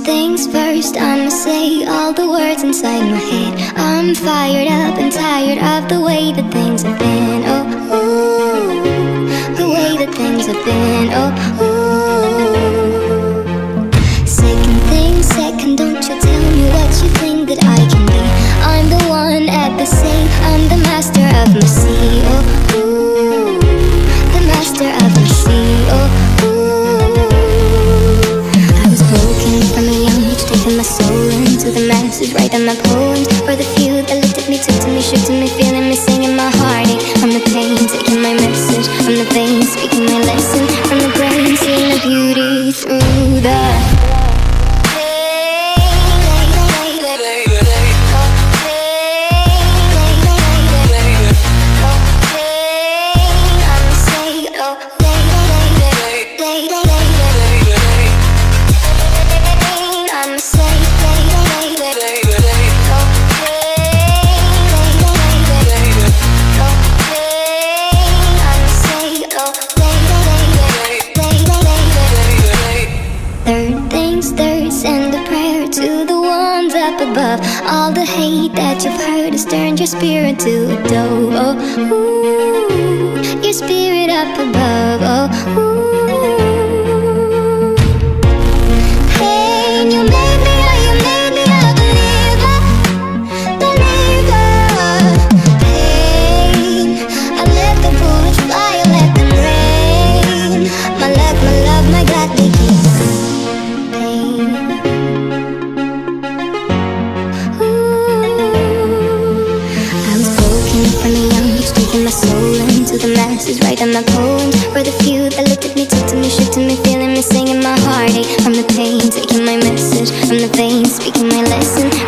things first, I'ma say all the words inside my head. I'm fired up and tired of the way that things have been. Oh, ooh, the way that things have been. Oh, ooh. Second thing, second, don't you tell me what you think that I can be. I'm the one at the same, I'm the master of my sea. Oh, ooh, the master of my sea. Oh, my soul into the masses, writing my poems for the few that looked at me, took to me, shook to me, feeling me, singing my heartache. From the pain, taking my message from the veins, speaking my lesson from the brain, seeing the beauty through the above. All the hate that you've heard has turned your spirit to a dove. Oh, ooh, your spirit up above. Oh, ooh. Pain, you made me a believer, believer. Pain, I let the bullets fly, I let them rain. My luck, my love, my God, they keep pain. My soul into the masses, writing my poems for the few that looked at me, took to me, shook to me, feeling me, singing my heartache. From the pain, taking my message from the veins, speaking my lesson